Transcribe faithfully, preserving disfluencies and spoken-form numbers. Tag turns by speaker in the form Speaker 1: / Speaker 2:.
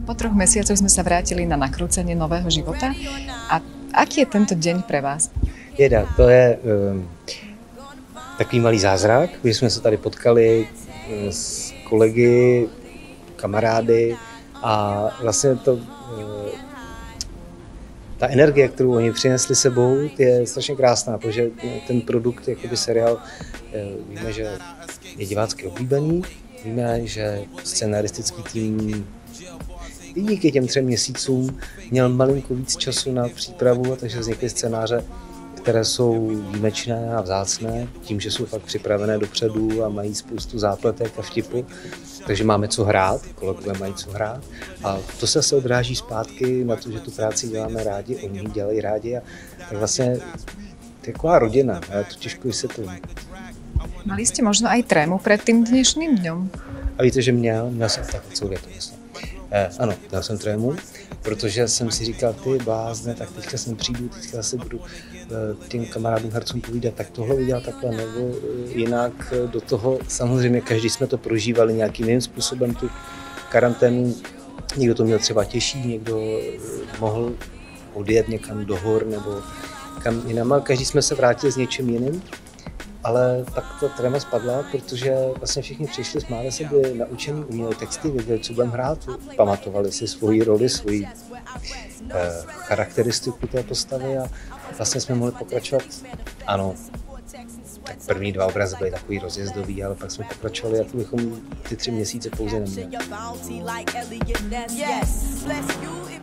Speaker 1: Po troch mesiacoch sme sa vrátili na nakrúcenie Nového života. A aký je tento deň pre vás?
Speaker 2: Jeda, to je um, takový malý zázrak, že jsme se tady potkali s kolegy, kamarády a vlastně to, ta energie, kterou oni přinesli sebou, je strašně krásná, protože ten produkt, jakoby seriál, víme, že je divácky oblíbený, víme, že scenaristický tým i díky těm třem měsícům měl malinko víc času na přípravu, takže vznikly scénáře, které jsou výjimečné a vzácné, tím, že jsou fakt připravené dopředu a mají spoustu zápletek a vtipu. Takže máme co hrát, kolegové mají co hrát. A to se asi odráží zpátky na to, že tu práci děláme rádi, oni ji dělají rádi. A tak vlastně to je taková rodina, ale to těžko vysvětlím.
Speaker 1: Mali jste možno aj trému před tím dnešním dňom?
Speaker 2: A víte, že měl, měl jsem tak celou větu, vlastně. Eh, ano, měl jsem trému, protože jsem si říkal, ty blázne, tak teďka sem přijdu, teďka se budu eh, těm kamarádům hercům povídat, tak tohle udělat takhle, nebo eh, jinak do toho, samozřejmě každý jsme to prožívali nějakým jiným způsobem, tu karanténu, někdo to měl třeba těžší, někdo eh, mohl odjet někam do hor nebo kam jinam, ale každý jsme se vrátili s něčím jiným. Ale pak ta tréma spadla, protože vlastně všichni přišli, smáli se, byli naučení, uměli texty, věděli, co budeme hrát, pamatovali si svoji roli, svoji eh, charakteristiku té postavy a vlastně jsme mohli pokračovat. Ano, tak první dva obrazy byly takový rozjezdový, ale pak jsme pokračovali, jako bychom ty tři měsíce pouze neměli.